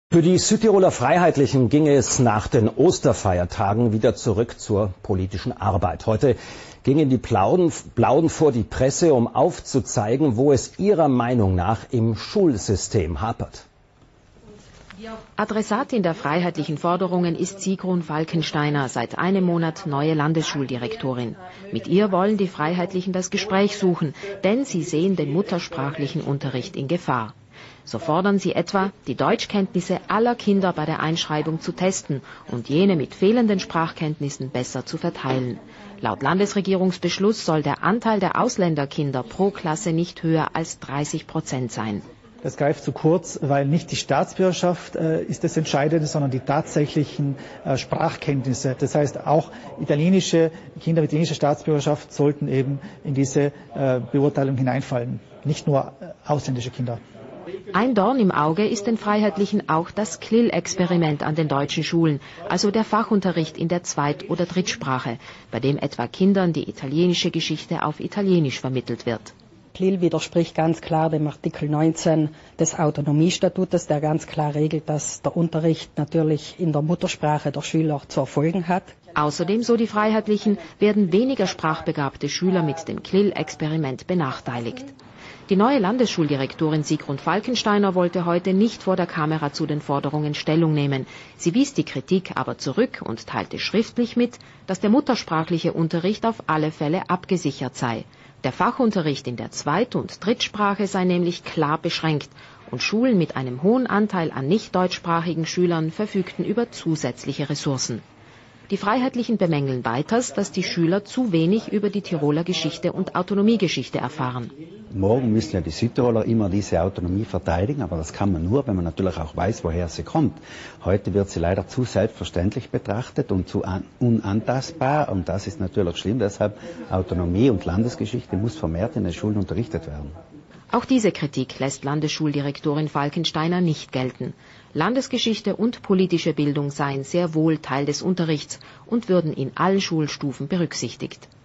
Für die Südtiroler Freiheitlichen ging es nach den Osterfeiertagen wieder zurück zur politischen Arbeit. Heute gingen die Plauen vor die Presse, um aufzuzeigen, wo es ihrer Meinung nach im Schulsystem hapert. Adressatin der freiheitlichen Forderungen ist Sigrun Falkensteiner, seit einem Monat neue Landesschuldirektorin. Mit ihr wollen die Freiheitlichen das Gespräch suchen, denn sie sehen den muttersprachlichen Unterricht in Gefahr. So fordern sie etwa, die Deutschkenntnisse aller Kinder bei der Einschreibung zu testen und jene mit fehlenden Sprachkenntnissen besser zu verteilen. Laut Landesregierungsbeschluss soll der Anteil der Ausländerkinder pro Klasse nicht höher als 30% sein. Das greift zu kurz, weil nicht die Staatsbürgerschaft ist das Entscheidende, sondern die tatsächlichen Sprachkenntnisse. Das heißt, auch italienische Kinder mit italienischer Staatsbürgerschaft sollten eben in diese Beurteilung hineinfallen, nicht nur ausländische Kinder. Ein Dorn im Auge ist den Freiheitlichen auch das CLIL-Experiment an den deutschen Schulen, also der Fachunterricht in der Zweit- oder Drittsprache, bei dem etwa Kindern die italienische Geschichte auf Italienisch vermittelt wird. CLIL widerspricht ganz klar dem Artikel 19 des Autonomiestatutes, der ganz klar regelt, dass der Unterricht natürlich in der Muttersprache der Schüler zu erfolgen hat. Außerdem, so die Freiheitlichen, werden weniger sprachbegabte Schüler mit dem CLIL-Experiment benachteiligt. Die neue Landesschuldirektorin Sigrun Falkensteiner wollte heute nicht vor der Kamera zu den Forderungen Stellung nehmen. Sie wies die Kritik aber zurück und teilte schriftlich mit, dass der muttersprachliche Unterricht auf alle Fälle abgesichert sei. Der Fachunterricht in der Zweit- und Drittsprache sei nämlich klar beschränkt und Schulen mit einem hohen Anteil an nicht deutschsprachigen Schülern verfügten über zusätzliche Ressourcen. Die Freiheitlichen bemängeln weiters, dass die Schüler zu wenig über die Tiroler Geschichte und Autonomiegeschichte erfahren. Morgen müssen ja die Südtiroler immer diese Autonomie verteidigen, aber das kann man nur, wenn man natürlich auch weiß, woher sie kommt. Heute wird sie leider zu selbstverständlich betrachtet und zu unantastbar, und das ist natürlich schlimm. Deshalb Autonomie und Landesgeschichte muss vermehrt in den Schulen unterrichtet werden. Auch diese Kritik lässt Landesschuldirektorin Falkensteiner nicht gelten. Landesgeschichte und politische Bildung seien sehr wohl Teil des Unterrichts und würden in allen Schulstufen berücksichtigt.